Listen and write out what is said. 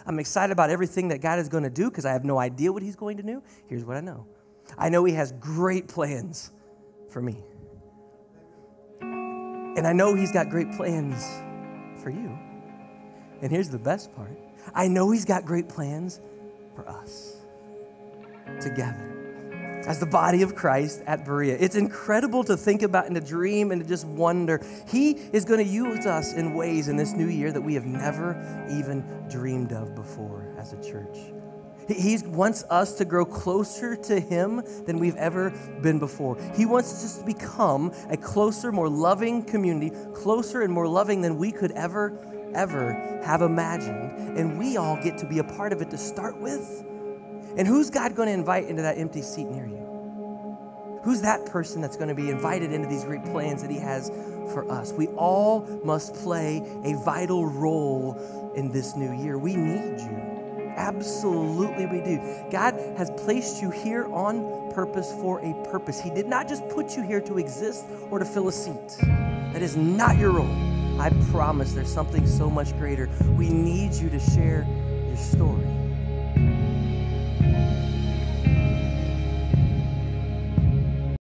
I'm excited about everything that God is going to do because I have no idea what he's going to do. Here's what I know. I know he has great plans for me. And I know he's got great plans for you. And here's the best part. I know he's got great plans for us together as the body of Christ at Berea. It's incredible to think about and to dream and to just wonder. He is going to use us in ways in this new year that we have never even dreamed of before as a church. He wants us to grow closer to him than we've ever been before. He wants us to become a closer, more loving community, closer and more loving than we could ever have imagined. And we all get to be a part of it to start with. And who's God going to invite into that empty seat near you? Who's that person that's going to be invited into these great plans that he has for us? We all must play a vital role in this new year. We need you. Absolutely we do. God has placed you here on purpose for a purpose. He did not just put you here to exist or to fill a seat. That is not your role. I promise there's something so much greater. We need you to share your story.